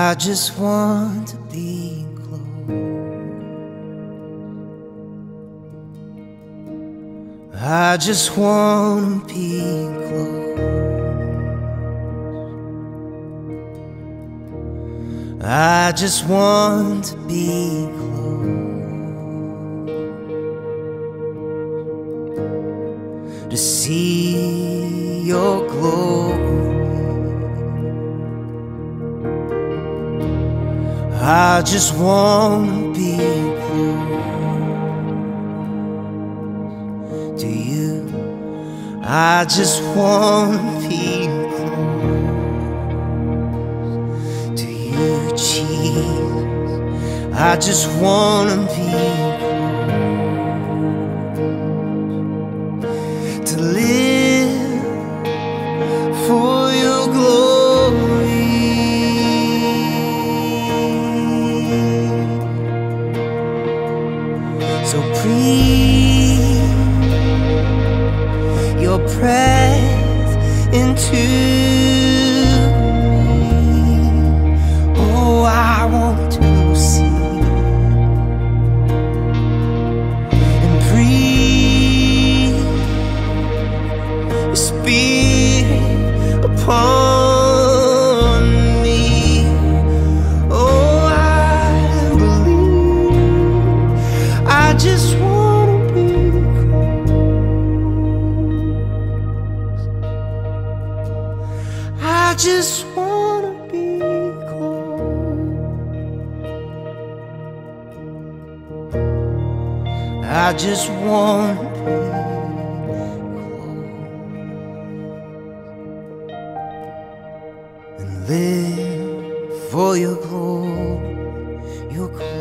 I just want to be close. I just want to be close. I just want to be close, to see your glory. I just want to be close to you. I just want to be close to you, Jesus. I just want to be close, to live for your glory. So breathe your breath into me. Oh, I want to see and breathe your spirit upon me. Oh, I believe. I just want to be close. I just want to be close. I just want to be close and live for your glory, your glory.